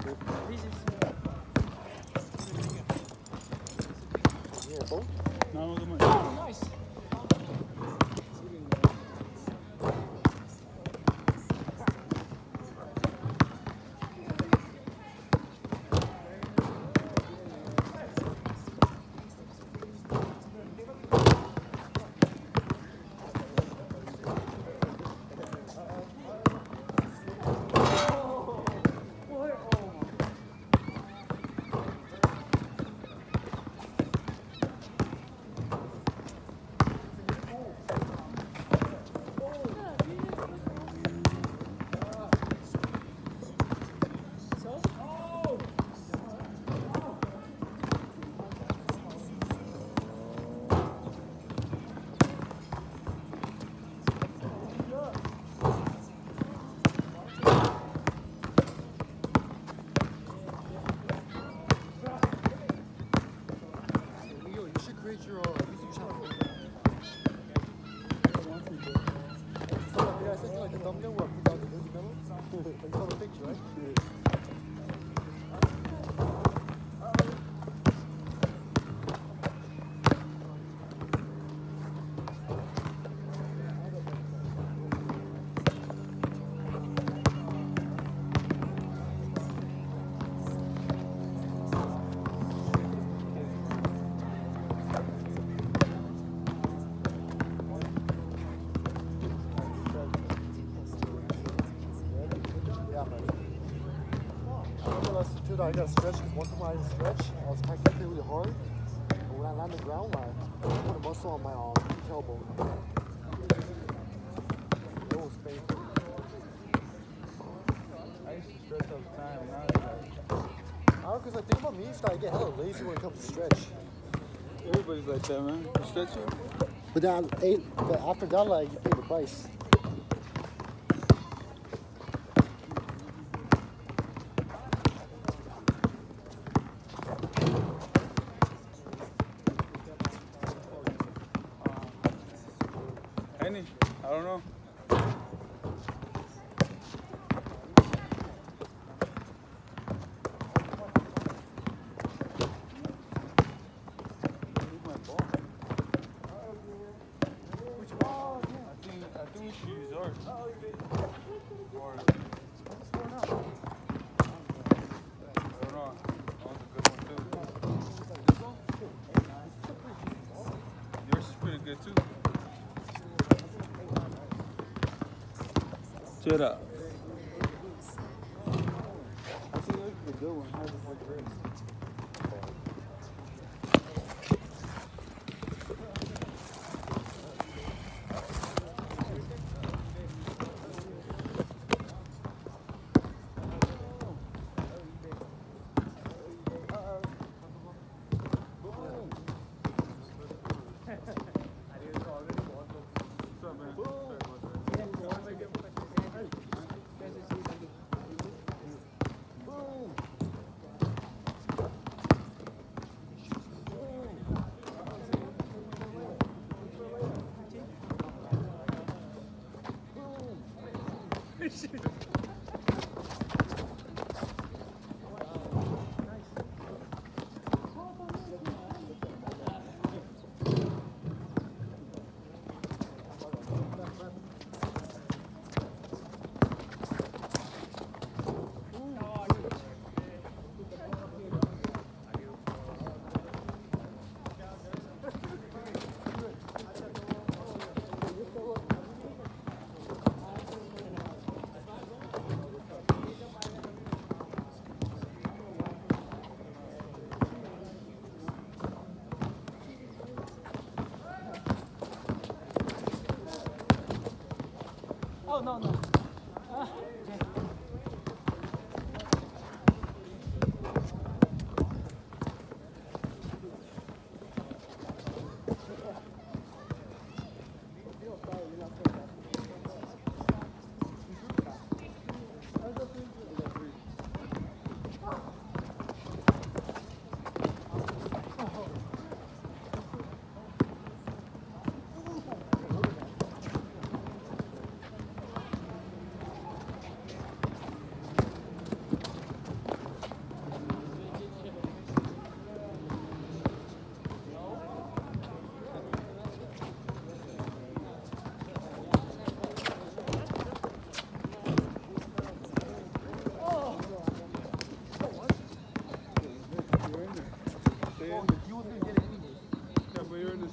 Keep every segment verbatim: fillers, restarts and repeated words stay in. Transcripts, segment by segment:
I got to stretch because one time I had to stretch, I was packing really hard. But when I land on the ground, like, I put a muscle on my um, tailbone. It was painful. I used to stretch all the time. Now it's like, I don't know, because I think about me, it's like I get hella lazy when it comes to stretch. everybody's like that, man. You stretching? But then, but after that, like, you pay the price. Any? I don't know. Shut up. I think that's a good one. How does it like this? Oh, no, no. Ah, okay.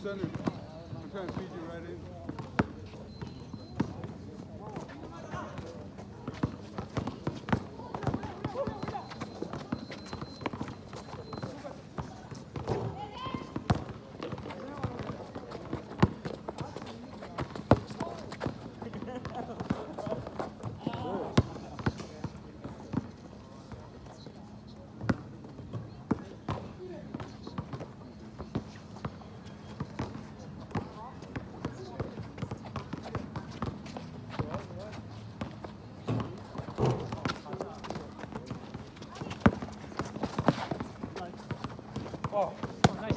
center. I'm trying to feed you right in. Oh, oh, nice.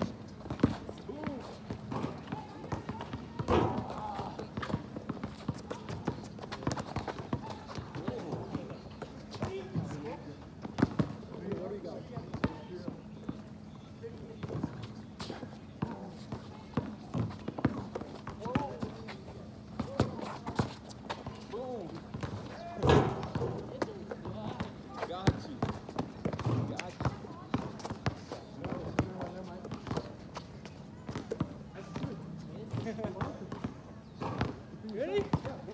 Ready?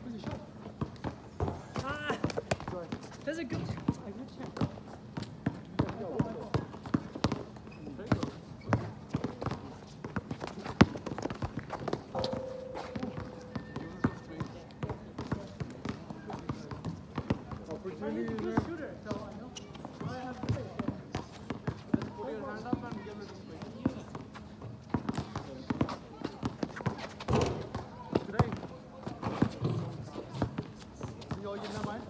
Ah, that's a good, a good shot. Opportunity Good there. shooter, so I know. I have to say. Just put your hand up and give it a swing. Today. See all you know, man?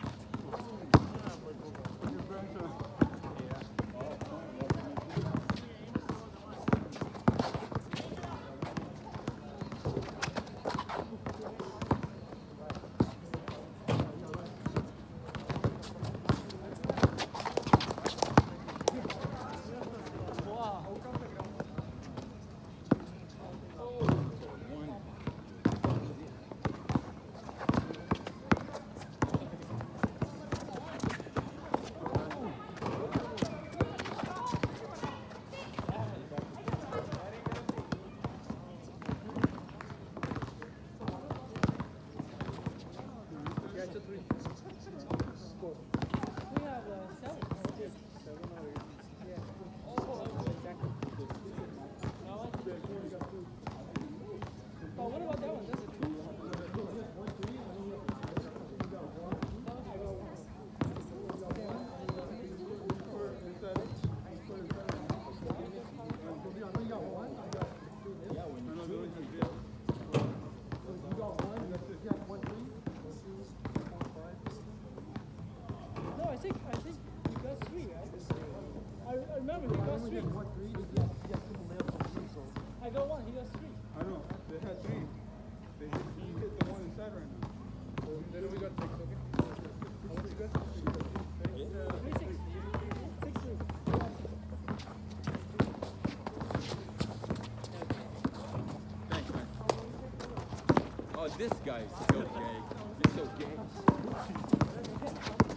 Your grandson. No, I think, I think you got three, right? I, I remember you got three. I got one, he got three. I know. They had three. They hit, he hit the one inside right now. Then we got six, okay? How much you got? Three, six. Six, three. Thanks, man. Oh, this guy is so gay. He's so gay.